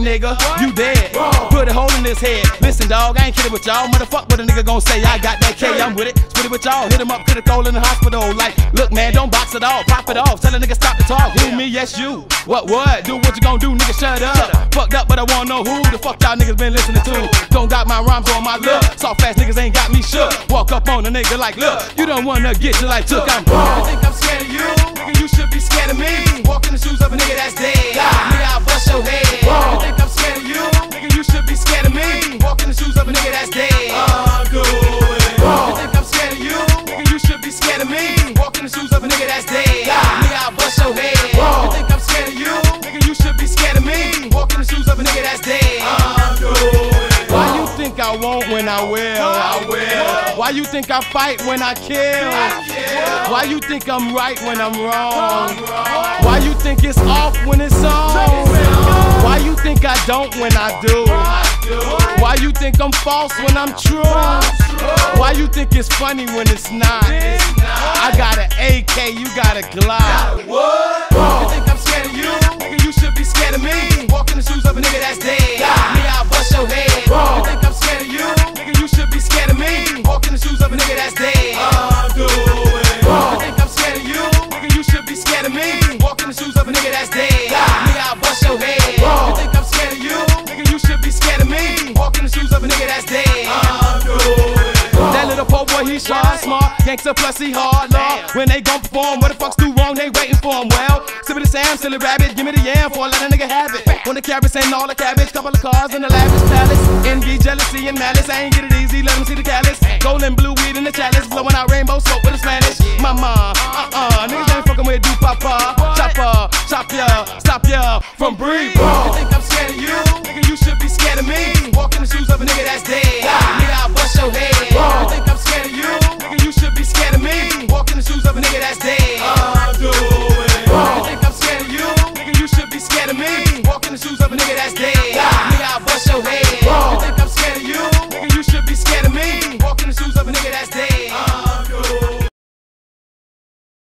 nigga, you dead. Put a hole in his head. Listen, dog, I ain't kidding with y'all. Motherfuck what a nigga gon' say. I got that K, I'm with it. Split it with y'all. Hit him up, coulda throw in the hospital. Like, look, man, don't box it off. Pop it off. Tell a nigga stop the talk. Who, me? Yes, you. What? Do what you gon' do, nigga, shut up. Fucked up, but I wanna know who the fuck y'all niggas been listening to. Don't got my rhymes on my look. Soft ass niggas ain't got me shook. Walk up on a nigga like, look, you don't wanna get you like took. I'm You think I'm scared of you? Nigga, you should be scared of me. Walk in the shoes of a nigga that's dead. Nigga, I'll bust your head. You think I'm scared of you? Nigga, you should be scared of me. Walk in the shoes of a nigga that's dead. You think I'm scared of you? Nigga, you should be scared of me. Walk in the shoes of a nigga that's dead. Nigga, I'll bust your head. You think I'm scared of you? Nigga, you should be scared of me. Walk in the shoes of a nigga that's dead. Why you think I won't when I will? Why you think I fight when I kill? Why you think I'm right when I'm wrong? Why you think it's off when it's on? Why you think I don't when I do? Why you think I'm false when I'm true? Why you think it's funny when it's not? I got an AK, you got a Glock. You think I'm scared of you? Nigga, you should be scared of me. Walk in the shoes of a nigga that's dead. Nigga, I'll bust your head. You think I'm scared of you? Nigga, you should be scared of me. Walk in the shoes of a nigga that's dead. You think I'm scared of you? Nigga, you should be scared of me. Walk in the shoes of a nigga that's dead. Nigga, I'll bust your head. You think I'm scared of you? Nigga, you should be scared of me. Walk in the shoes of a nigga that's dead. That little po' boy, he shy, smart, gangster plus he hard, law. When they gon' perform, what the fuck's do wrong, they waiting for him. Well, sippin' the Sam, silly rabbit, give me the yam for let a nigga have it. When the carrots ain't all the cabbage, couple of cars in the lavish palace. Envy, jealousy, and malice, I ain't get it easy, let them see the callus. Gold and blue weed in the chalice, blowing out rainbow smoke with a Spanish. Mama, niggas ain't fucking with do papa. Chopper, chop ya, stop ya from breathe. You think I'm scared of you? Nigga, you should be scared of me. Walk in the shoes of a nigga that's dead. Nigga, I'll bust your head. You think I'm scared of you? Nigga, you should be scared of me. Walk in the shoes of a nigga that's dead. You think I'm scared of you? Nigga, you should be scared of me. Walk in the shoes of a nigga that's dead. Nigga, I'll bust your head. You think I'm scared of you? Nigga, you should be scared of me. Walk in the shoes of a nigga that's dead.